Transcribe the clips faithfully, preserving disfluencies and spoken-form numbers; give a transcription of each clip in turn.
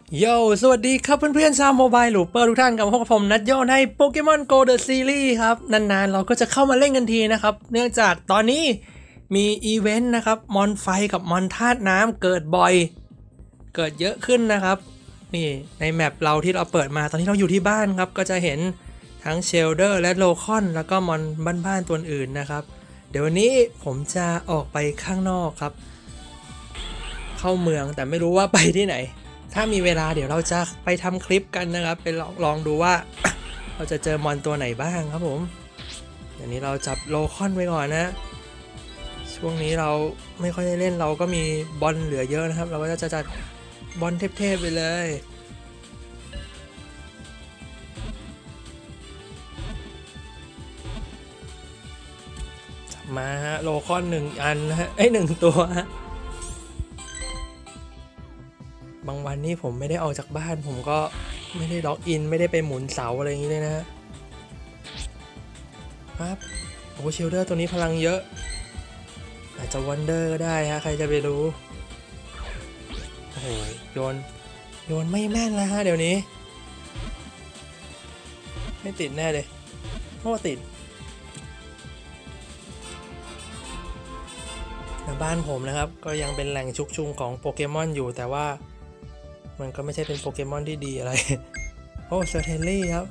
โย่สวัสดีครับเพื่อนๆชาวโมบายลูปเปอร์ทุกท่านกับพบกับผมนัทโยในโปเกมอนโกเดอะซีรีส์ครับนานๆเราก็จะเข้ามาเล่นกันทีนะครับเนื่องจากตอนนี้มีอีเวนต์นะครับมอนไฟกับมอนธาตุน้ำเกิดบ่อยเกิดเยอะขึ้นนะครับนี่ในแมปเราที่เราเปิดมาตอนนี้เราอยู่ที่บ้านครับก็จะเห็นทั้งเชลเดอร์และโลคอนแล้วก็มอนบ้านๆตัวอื่นนะครับเดี๋ยววันนี้ผมจะออกไปข้างนอกครับเข้าเมืองแต่ไม่รู้ว่าไปที่ไหนถ้ามีเวลาเดี๋ยวเราจะไปทำคลิปกันนะครับไปลองลองดูว่า เราจะเจอมอนตัวไหนบ้างครับผมเดี๋ยวนี้เราจับโลคอนไว้ก่อนนะช่วงนี้เราไม่ค่อยได้เล่นเราก็มีบอลเหลือเยอะนะครับเราก็จะจัดบอลเทพๆไปเลยจับมาฮะโลคอนหนึ่งอันนะฮะไอ้หนึ่งตัวฮะบางวันนี่ผมไม่ได้ออกจากบ้านผมก็ไม่ได้ล็อกอินไม่ได้ไปหมุนเสาอะไรอย่างนี้เลยนะฮะครับโอ้เชลเดอร์ตัวนี้พลังเยอะอาจจะวันเดอร์ก็ได้ฮะใครจะไปรู้โอ้โหโยนโยนไม่แม่นแล้วฮะเดี๋ยวนี้ไม่ติดแน่เลยโอ้ติดบ้านผมนะครับก็ยังเป็นแหล่งชุกชุมของโปเกมอนอยู่แต่ว่ามันก็ไม่ใช่เป็นโปเกมอนที่ดีอะไร โอ้เซอร์เทลลี่ครับ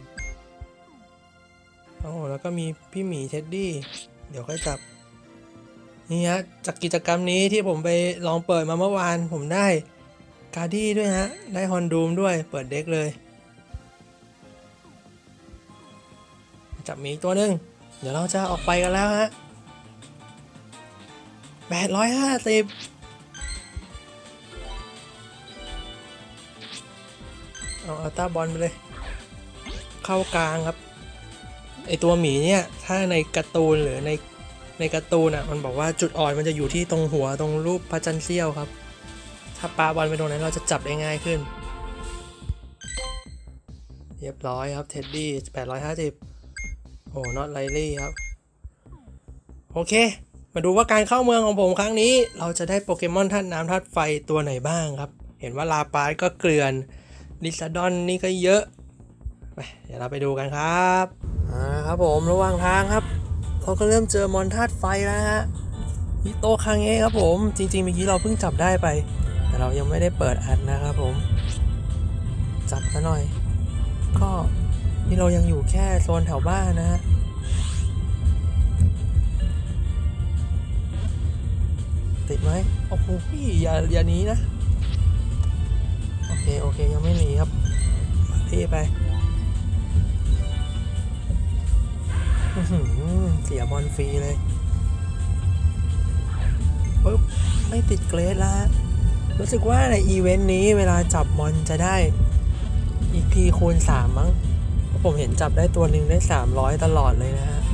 โอ้แล้วก็มีพี่หมีเท็ดดี้เดี๋ยวค่อยจับนี่ฮะจากกิจกรรมนี้ที่ผมไปลองเปิดมาเมื่อวานผมได้การ์ดี้ด้วยฮะได้ฮอนดูมด้วยเปิดเด็กเลยจับหมีตัวหนึ่งเดี๋ยวเราจะออกไปกันแล้วฮะแปดร้อยห้าสิบเอาอัลต้าบอลไปเลยเข้ากลางครับไอตัวหมีเนี่ยถ้าในการ์ตูนหรือในในการ์ตูนอ่ะมันบอกว่าจุดอ่อนมันจะอยู่ที่ตรงหัวตรงรูปพระจันทร์เสี้ยวครับถ้าปาบอลไปตรงนั้นเราจะจับได้ง่ายขึ้นเรียบร้อยครับเท็ดดี้แปดร้อยห้าสิบโอ้น็อตไลลี่ครับโอเคมาดูว่าการเข้าเมืองของผมครั้งนี้เราจะได้โปเกมอนธาตุน้ำธาตุไฟตัวไหนบ้างครับเห็นว่าลาปาร์ก็เกลื่อนลิซาดอนนี่ก็เยอะไปเดี๋ยวเราไปดูกันครับอ่าครับผมระหว่างทางครับเราก็เริ่มเจอมอนธาตุไฟแล้วฮะฮิโตคังเอะครับผมจริงๆเมื่อกี้เราเพิ่งจับได้ไปแต่เรายังไม่ได้เปิดอัดนะครับผมจับซะหน่อยก็นี่เรายังอยู่แค่โซนแถวบ้านนะฮะติดไหมโอ้โหพี่อย่าอย่าหนีนะโอเคโอเคยังไม่หนีครับพี่ไปเสียบอลฟรีเลยปึ๊บไม่ติดเกรดละรู้สึกว่าในอีเวนต์นี้เวลาจับบอลจะได้อีกทีคูณสามมั้งผมเห็นจับได้ตัวหนึ่งได้สามร้อยตลอดเลยนะฮะ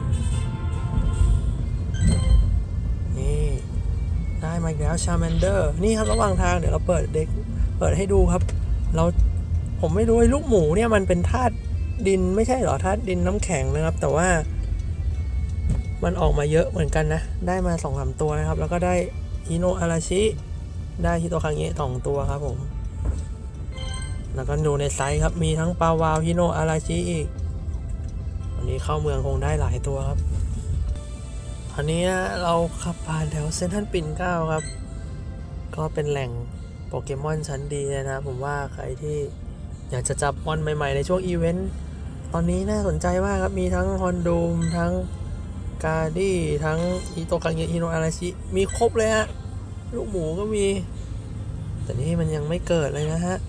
นี่ได้มาอีกแล้วชาร์แมนเดอร์นี่ครับระหว่างทางเดี๋ยวเราเปิดเด็กเปิดให้ดูครับเราผมไม่รู้ไอ้ลูกหมูเนี่ยมันเป็นธาตุดินไม่ใช่หรอธาตุดินน้ำแข็งนะครับแต่ว่ามันออกมาเยอะเหมือนกันนะได้มา สองสาม ตัวนะครับแล้วก็ได้ฮิโนอาราชิได้ฮิโตคังเงะสองตัวครับผมแล้วก็ดูในไซส์ครับมีทั้งปาวาวฮิโนอาราชิอีกวันนี้เข้าเมืองคงได้หลายตัวครับตอนนี้เราขับผ่านแถวเซ็นทรัลปิ่นเกล้าครับก็เป็นแหล่งโปเกมอนชั้นดีเลยนะผมว่าใครที่อยากจะจับมอนใหม่ๆในช่วงอีเวนต์ตอนนี้น่าสนใจมากครับมีทั้งฮอนดูมทั้งการ์ดี้ทั้งฮิโตคังเงะฮิโนอาราชิมีครบเลยฮะลูกหมูก็มีแต่นี่มันยังไม่เกิดเลยนะฮะ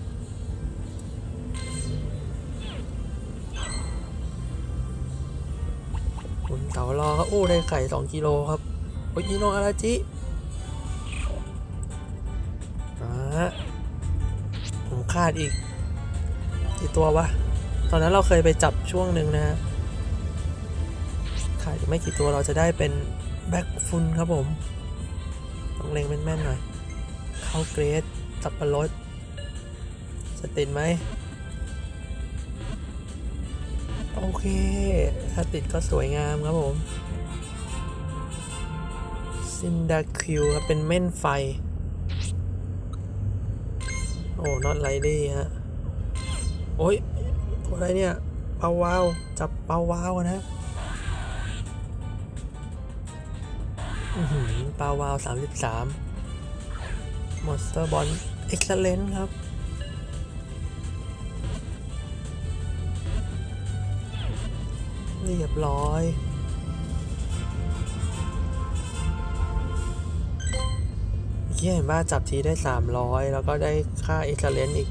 คุณเต่ารอครับโอ้ได้ไข่สองกิโลครับโอ้ฮิโนอาราชิอ่าผมคาดอีกกี่ตัววะตอนนั้นเราเคยไปจับช่วงหนึ่งนะฮะขาดอีกไม่กี่ตัวเราจะได้เป็นแบ็คฟุนครับผมต้องเล็งแม่นๆหน่อยเข้าเกรดสับปะรดจะติดไหมโอเคถ้าติดก็สวยงามครับผมซินดาคิวครับเป็นเม่นไฟ โอน็อตไลดี้ฮะโอ้ยตัวอะไรเนี่ยเปาวาวจับเปาวาวนะอือหือเปาวาวสามสิบสามมอนสเตอร์บอลเอ็กซ์เลนต์ครับเรียบร้อยเห็นว่าจับทีได้สามร้อยแล้วก็ได้ค่าเอ็กซ์เลนต์อีก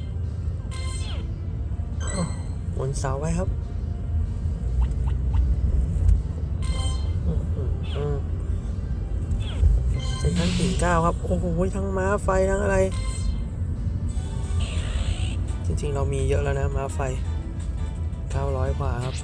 หมุนเสาไว้ครับเซ็นทรัลปิ่นเกล้าครับโอ้โหทั้งม้าไฟทั้งอะไรจริงๆเรามีเยอะแล้วนะม้าไฟเก้าร้อยกว่าครับ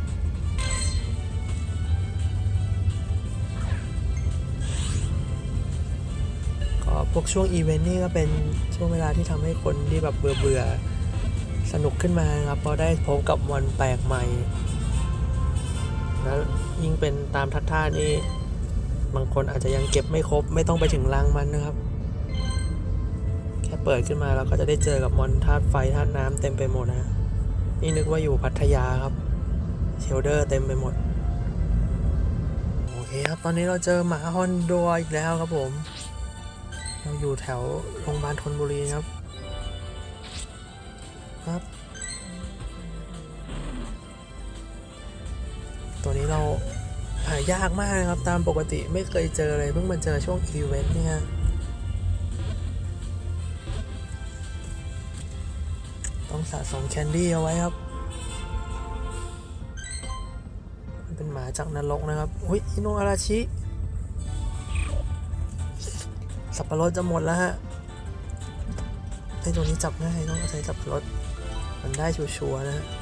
ก็พวกช่วงอีเวนต์นี่ก็เป็นช่วงเวลาที่ทำให้คนที่แบบเบื่อเบื่อสนุกขึ้นมาครับเพราะได้พบกับมอนแปลกใหม่แล้วยิ่งเป็นตามทัดท่านี่บางคนอาจจะยังเก็บไม่ครบไม่ต้องไปถึงรังมันนะครับแค่เปิดขึ้นมาเราก็จะได้เจอกับมอนธาตุไฟธาตุน้ำเต็มไปหมดนะนี่นึกว่าอยู่พัทยาครับเชลเดอร์เต็มไปหมดโอเคครับตอนนี้เราเจอหมาฮอนโดอีกแล้วครับผมเราอยู่แถวโรงพยาบาลธนบุรีครับครับตัวนี้เราหายากมากนะครับตามปกติไม่เคยเจอเลยเพิ่งมาเจอช่วงอีเวนต์เนี่ยต้องสะสมแคนดี้เอาไว้ครับมันเป็นหมาจากนรกนะครับอุ้ยอิโนอาราชิสับปะรดจะหมดแล้วฮะไอ้ตัวนี้จับง่ายต้องใช้สับปะรดมันได้ชัวร์ๆนะฮะ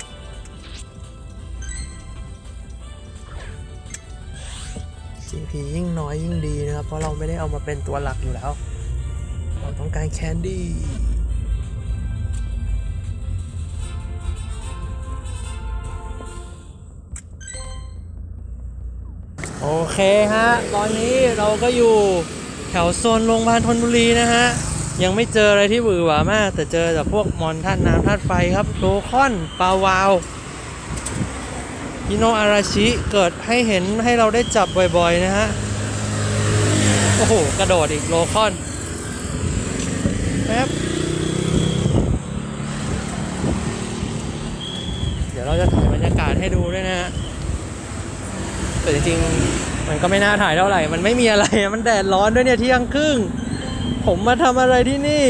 จี พี ยิ่งน้อยยิ่งดีนะครับเพราะเราไม่ได้เอามาเป็นตัวหลักอยู่แล้วเราต้องการแคนดี้โอเคฮะตอนนี้เราก็อยู่แถวโซนโรงพยาบาลธนบุรีนะฮะยังไม่เจออะไรที่หวือหวามากแต่เจอแต่พวกมอนธาตุน้ำธาตุไฟครับโลคอนปาวาวอิโนอาราชิเกิดให้เห็นให้เราได้จับบ่อยๆนะฮะโอ้โหกระโดดอีกโลคอนแป๊บเดี๋ยวเราจะถ่ายบรรยากาศให้ดูด้วยนะฮะแต่จริงๆมันก็ไม่น่าถ่ายเท่าไหร่มันไม่มีอะไรมันแดดร้อนด้วยเนี่ยเที่ยงครึ่งผมมาทำอะไรที่นี่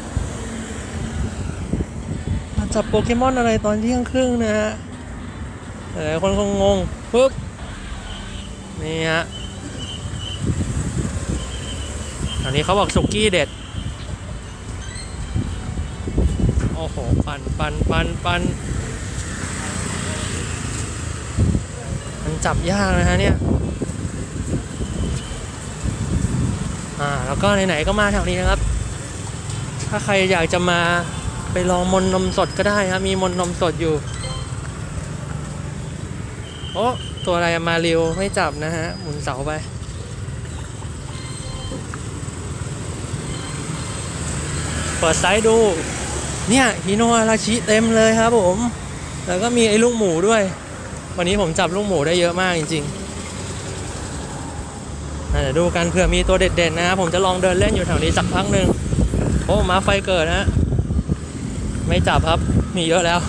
มาจับโปเกมอนอะไรตอนเที่ยงครึ่งนะฮะหลายคนคงงงปึ๊บนี่ฮะอันนี้เขาบอกสุกี้เด็ดโอ้โหปันปันปันปันมันจับยากนะฮะเนี่ยอ่าแล้วก็ไหนๆก็มาแถวนี้นะครับถ้าใครอยากจะมาไปลองมนนมสดก็ได้ครับมีมนนมสดอยู่โอ้ตัวอะไรมาเร็วไม่จับนะฮะหมุนเสาไปเปิดไซส์ดูเนี่ยฮิโนอาราชิเต็มเลยครับผมแล้วก็มีไอ้ลูกหมูด้วยวันนี้ผมจับลูกหมูได้เยอะมากจริงๆเดี๋ยวดูกันเผื่อมีตัวเด็ดๆนะผมจะลองเดินเล่นอยู่แถวนี้สักพักหนึ่งโอ้มาไฟเกิดนะไม่จับครับมีเยอะแล้ว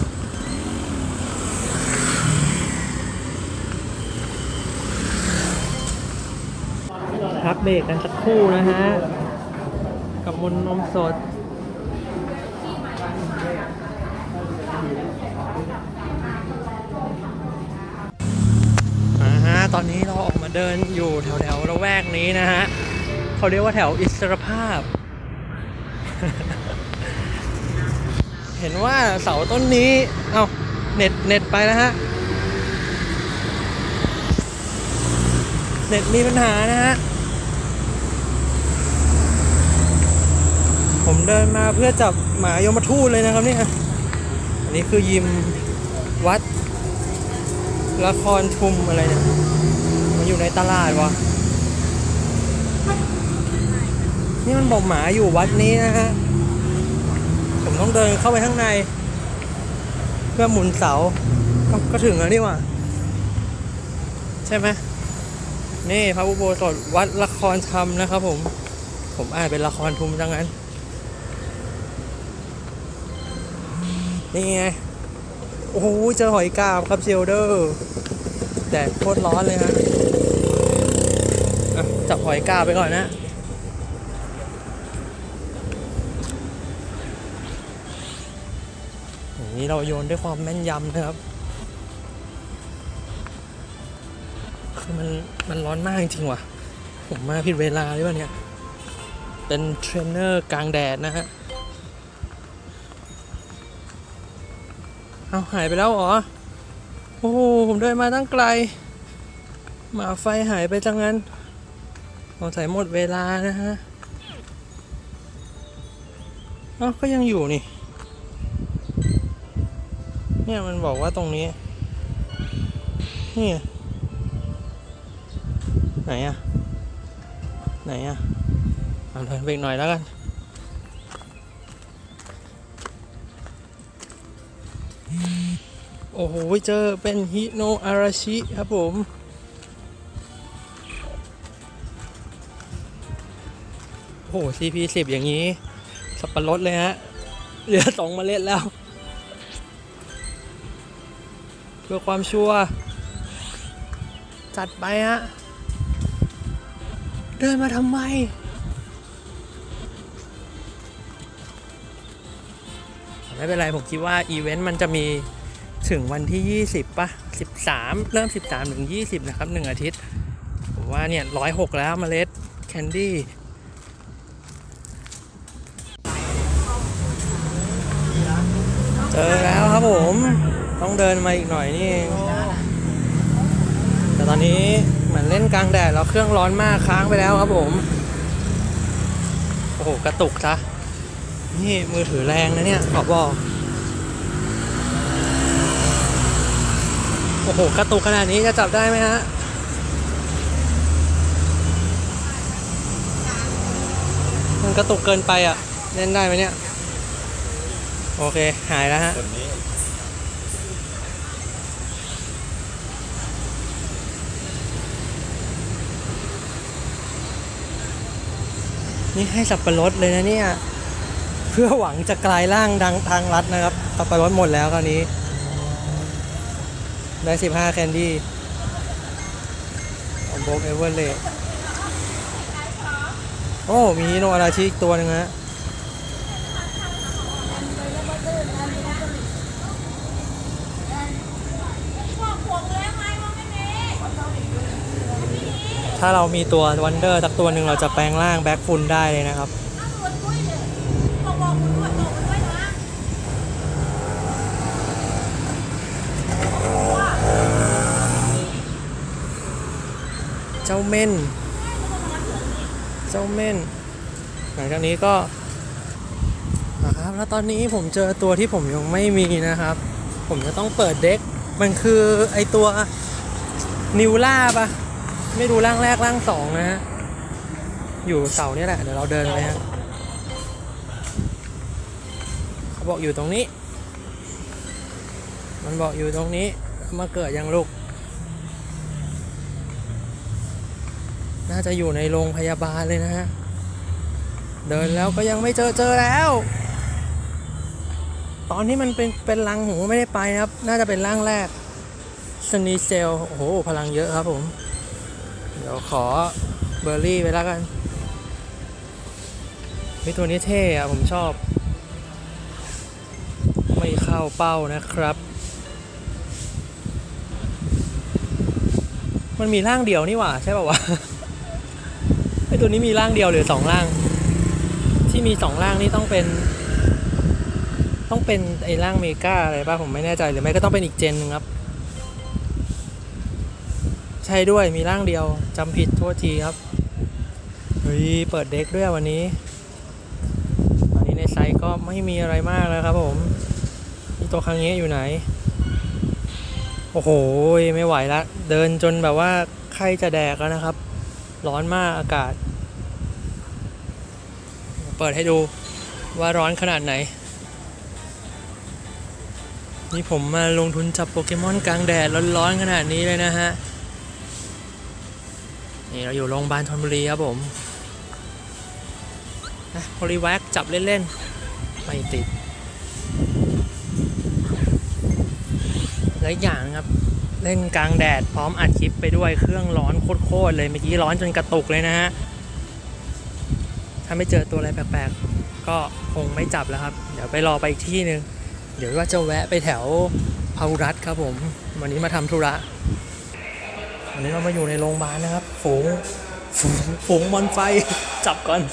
พักเบรกกันสักครู่นะฮะกับมนนมสดอ่าฮะตอนนี้เราออกมาเดินอยู่แถวๆละแวกนี้นะฮะเขาเรียกว่าแถวอิสรภาพ เห็นว่าเสาต้นนี้เอ้าเน็ตเน็ตไปแล้วฮะเน็ตมีปัญหานะฮะผมเดินมาเพื่อจับหมายมทูตเลยนะครับเนี่ยอันนี้คือยิมวัดละครชุมอะไรเนี่ยมันอยู่ในตลาดวะนี่มันบอกหมาอยู่วัดนี้นะฮะผมต้องเดินเข้าไปข้างในเพื่อหมุนเสาก็ถึงแล้วนี่หว่าใช่ไหมนี่พระอุโบสถวัดละครธรรมนะครับผมผมอ่านเป็นละครทุมจังงั้นนี่ไงโอ้โหเจอหอยกาบครับเชลเดอร์แดดโคตรร้อนเลยฮะจับหอยกาบไปก่อนนะอย่างนี้เราโยนด้วยความแม่นยำนะครับคือมันมันร้อนมากจริงๆว่ะผมมาผิดเวลาหรือเปล่าเนี่ยเป็นเทรนเนอร์กลางแดดนะฮะเอาหายไปแล้วเหรอโอ้โหผมเดินมาตั้งไกลหมาไฟหายไปจังงั้นสงสัยหมดเวลานะฮะเอ้าก็ยังอยู่นี่เนี่ยมันบอกว่าตรงนี้นี่ไหนอะไหนอะเอาเดินไปอีกหน่อยแล้วกันโอ้โหเจอเป็นฮิโนอาราชิครับผมโอ้โห ซี พี สิบ อย่างนี้สับปะรดเลยฮะเหลือสองเมล็ดแล้วเพื่อความชัวร์จัดไปฮะเดินมาทำไมไม่เป็นไรผมคิดว่าอีเวนต์มันจะมีถึงวันที่ยี่สิบป่ะสิบสามเริ่มสิบสามถึงยี่สิบนะครับหนึ่งอาทิตย์ผมว่าเนี่ยหนึ่งร้อยหกแล้วเมล็ดแคนดี้เจอแล้วครับผมต้องเดินมาอีกหน่อยนี่เองแต่ตอนนี้เหมือนเล่นกลางแดดแล้วเครื่องร้อนมากค้างไปแล้วครับผมโอ้โหกระตุกซะนี่มือถือแรงนะเนี่ยขอบอกโอ้โหกระตุกขนาดนี้จะจับได้ไหมฮะมันกระตุกเกินไปอ่ะเล่นได้ไหมเนี่ยโอเคหายแล้วฮะนี่ให้สับปะรดเลยนะเนี่ยเพื่อหวังจะกลายร่างดังทางลัดนะครับสับปะรดหมดแล้วคราวนี้ได้สิบห้าแคนดี้โบกเอเวอร์เลยโอ้มีโนอาราชิอีกตัวหนึ่งฮะถ้าเรามีตัววันเดอร์สักตัวหนึ่งเราจะแปลงร่างแบ็คฟุลได้เลยนะครับเจ้าเม่นเจ้าเม่นหลังจากนี้ก็นะครับแล้วตอนนี้ผมเจอตัวที่ผมยังไม่มีนะครับผมจะต้องเปิดเด็กมันคือไอตัวนิวล่าปะไม่ดูร่างแรกร่างสองนะฮะอยู่เสาเนี่ยแหละเดี๋ยวเราเดินไปฮะเขาบอกอยู่ตรงนี้มันบอกอยู่ตรงนี้มาเกิดยังลูกน่าจะอยู่ในโรงพยาบาลเลยนะฮะเดินแล้วก็ยังไม่เจอเจอแล้วตอนนี้มันเป็นเป็นรังหูไม่ได้ไปครับน่าจะเป็นร่างแรกสนีเซลโอ้โหพลังเยอะครับผมเดี๋ยวขอเบอร์รี่ไปแล้วกันมีตัวนี้เท่อะผมชอบไม่เข้าเป้านะครับมันมีร่างเดียวนี่หว่าใช่ป่าววะไอตัวนี้มีร่างเดียวหรือสองร่างที่มีสองร่างนี่ต้องเป็นต้องเป็นไอร่างเมกาอะไรป่ะผมไม่แน่ใจหรือไม่ก็ต้องเป็นอีกเจนนึงครับใช่ด้วยมีร่างเดียวจำผิดโทษทีครับเฮ้ยเปิดเด็กด้วยวันนี้ตอนนี้ในไซต์ก็ไม่มีอะไรมากแล้วครับผมนี่ตัวครั้งนี้อยู่ไหนโอ้โหไม่ไหวละเดินจนแบบว่าไข้จะแดกแล้วนะครับร้อนมากอากาศเปิดให้ดูว่าร้อนขนาดไหนนี่ผมมาลงทุนจับโปเกมอนกลางแดดร้อนๆขนาดนี้เลยนะฮะนี่เราอยู่โรงพยาบาลธนบุรีครับผมนะโพลีแว็กจับเล่นๆไม่ติดหลายอย่างครับเล่นกลางแดดพร้อมอัดคลิปไปด้วยเครื่องร้อนโคตรๆเลยเมื่อกี้ร้อนจนกระตุกเลยนะฮะถ้าไม่เจอตัวอะไรแปลกๆก็คงไม่จับแล้วครับเดี๋ยวไปรอไปอีกที่นึงเดี๋ยวว่าจะแวะไปแถวพาหุรัตน์ครับผมวันนี้มาทำธุระวันนี้เรามาอยู่ในโรงพยาบาลนะครับฝูงฝูงฝูงมอนไฟจับก่อน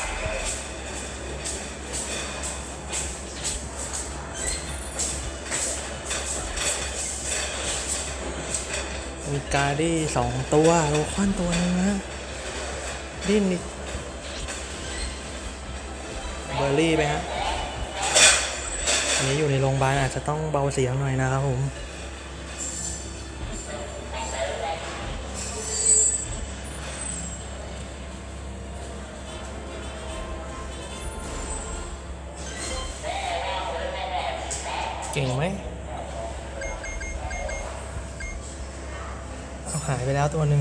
มีกาดี้สองตัวโลคอนตัวนึงนะดิ้นนี่เบอร์รี่ไปฮะอันนี้อยู่ในโรงพยาบาลอาจจะต้องเบาเสียงหน่อยนะครับผมเก่งไหมเอาหายไปแล้วตัวหนึ่ง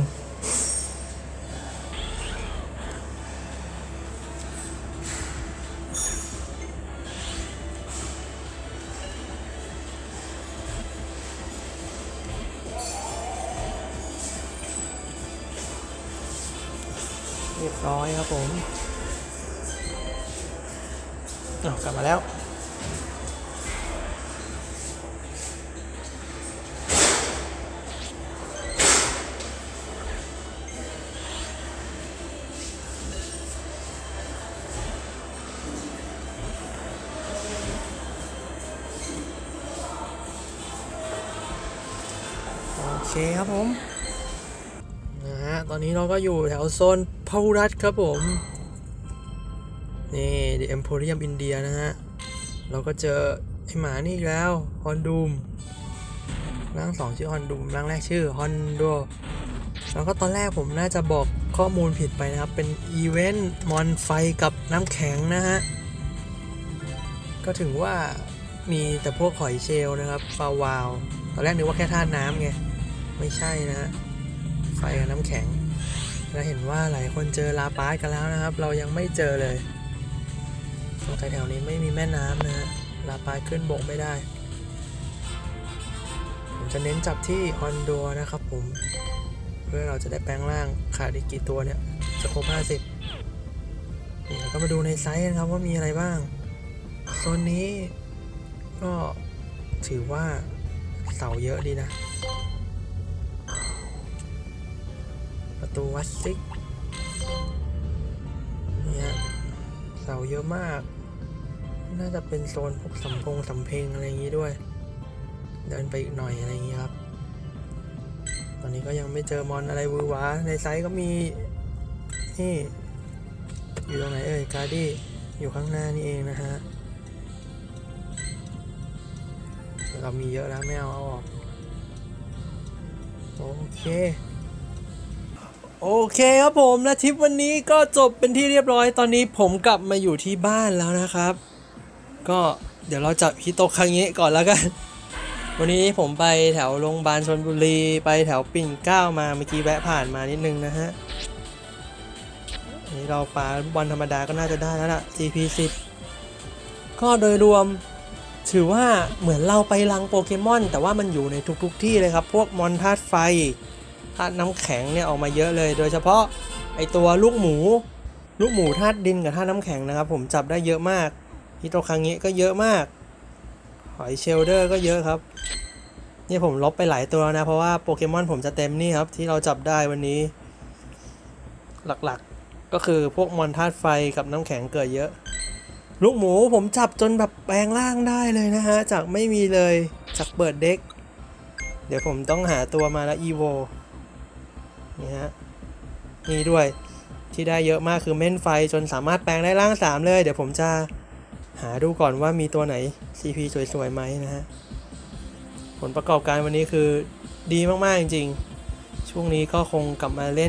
เรียบร้อยครับผมอ้าวกลับมาแล้วโอเคครับผมนะฮะตอนนี้เราก็อยู่แถวโซนพาหุรัตน์ครับผมนี่ The Emporium India นะฮะเราก็เจอไอหมานี่อีกแล้วฮอนดูมร่างสองชื่อฮอนดูมร่างแรกชื่อฮอนโดแล้วก็ตอนแรกผมน่าจะบอกข้อมูลผิดไปนะครับเป็นอีเวนต์มอนไฟกับน้ำแข็งนะฮะก็ถึงว่ามีแต่พวกหอยเชลล์นะครับปลาวาวตอนแรกนึกว่าแค่ธาตุน้ำไงไม่ใช่นะฮะไฟกับน้ำแข็งและเห็นว่าหลายคนเจอลาปาสกันแล้วนะครับเรายังไม่เจอเลยตรงแถวนี้ไม่มีแม่น้ำนะฮะลาปาสขึ้นบกไม่ได้ผมจะเน้นจับที่ฮอนโดนะครับผมเพื่อเราจะได้แปลงร่างขาดอีกกี่ตัวเนี่ยจะครบห้าสิบนี่เราก็มาดูในไซส์นะครับว่ามีอะไรบ้างโซนนี้ก็ถือว่าเสาเยอะดีนะประตูวัดซิกเนี่ยเสาเยอะมากน่าจะเป็นโซนพวกสำพงสำเพงอะไรอย่างนี้ด้วยเดินไปอีกหน่อยอะไรอย่างนี้ครับตอนนี้ก็ยังไม่เจอมอนอะไรวือหวาในไซส์ก็มีนี่อยู่ตรงไหนเอ่ยการ์ดี้อยู่ข้างหน้านี่เองนะฮะเรามีเยอะแล้วไม่เอาเอาออกโอเคโอเคครับผมและทริปวันนี้ก็จบเป็นที่เรียบร้อยตอนนี้ผมกลับมาอยู่ที่บ้านแล้วนะครับก็เดี๋ยวเราจับฮิโตคังเงะก่อนแล้วกันวันนี้ผมไปแถวโรงพยาบาลชลบุรีไปแถวปิ่นเกล้ามาเมื่อกี้แวะผ่านมานิดนึงนะฮะนี่เราปาวันธรรมดาก็น่าจะได้แล้วล่ะ จี พี สิบ ก็โดยรวมถือว่าเหมือนเราไปรังโปเกมอนแต่ว่ามันอยู่ในทุกๆที่เลยครับพวกมอนธาตุไฟธาตุน้ำแข็งเนี่ยออกมาเยอะเลยโดยเฉพาะไอตัวลูกหมูลูกหมูธาตุดินกับธาตุน้ำแข็งนะครับผมจับได้เยอะมากฮิโตคังเงะก็เยอะมากหอยเชลเดอร์ก็เยอะครับนี่ผมลบไปหลายตัวนะเพราะว่าโปเกมอนผมจะเต็มนี่ครับที่เราจับได้วันนี้หลักๆก็คือพวกมอนธาตุไฟกับน้ำแข็งเกิดเยอะลูกหมูผมจับจนแบบแปลงร่างได้เลยนะฮะจากไม่มีเลยจากเปิดเด็กเดี๋ยวผมต้องหาตัวมาแล้วอีโวนี่ฮะนี่ด้วยที่ได้เยอะมากคือเม่นไฟจนสามารถแปลงได้ร่างสามเลยเดี๋ยวผมจะหาดูก่อนว่ามีตัวไหน ซี พี สวยๆไหมนะฮะผลประกอบการวันนี้คือดีมากๆจริงๆช่วงนี้ก็คงกลับมาเล่น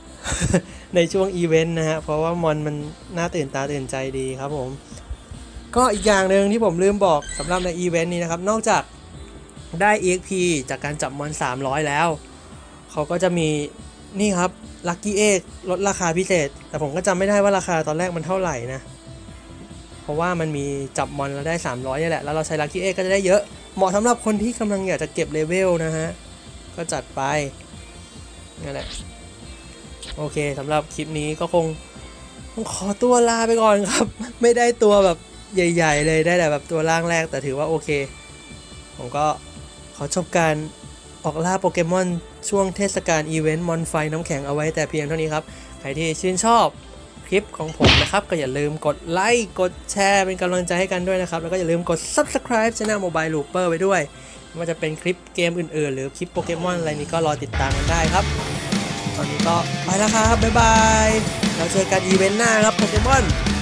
ในช่วงอีเวนต์นะฮะเพราะว่ามอนมันน่าตื่นตาตื่นใจดีครับผมก็อีกอย่างหนึ่งที่ผมลืมบอกสำหรับในอีเวนต์นี้นะครับนอกจากได้ อี เอ็กซ์ พี จากการจับมอนสามร้อยแล้วเขาก็จะมีนี่ครับ Lucky Egg ลดราคาพิเศษแต่ผมก็จำไม่ได้ว่าราคาตอนแรกมันเท่าไหร่นะเพราะว่ามันมีจับมอนเราได้สามร้อยนี่แหละแล้วเราใช้ Lucky Egg ก็จะได้เยอะเหมาะสำหรับคนที่กำลังอยากจะเก็บเลเวลนะฮะก็จัดไปนั่นแหละโอเคสำหรับคลิปนี้ก็คงขอตัวลาไปก่อนครับไม่ได้ตัวแบบใหญ่ๆเลยได้แต่แบบตัวล่างแรกแต่ถือว่าโอเคผมก็ขอจบการออกล่าโปเกมอนช่วงเทศกาลอีเวนต์มอนไฟน้ำแข็งเอาไว้แต่เพียงเท่านี้ครับใครที่ชื่นชอบคลิปของผมนะครับก็อย่าลืมกดไลค์กดแชร์เป็นกำลังใจให้กันด้วยนะครับแล้วก็อย่าลืมกด ซับสไครบ์ Channel Mobile Looper ไว้ด้วยไม่ว่าจะเป็นคลิปเกมอื่นๆหรือคลิปโปเกมอนอะไรนี้ก็รอติดตามกันได้ครับตอนนี้ก็ไปแล้วครับบ๊ายบายเราเจอกันอีเวนต์หน้าครับโปเกมอน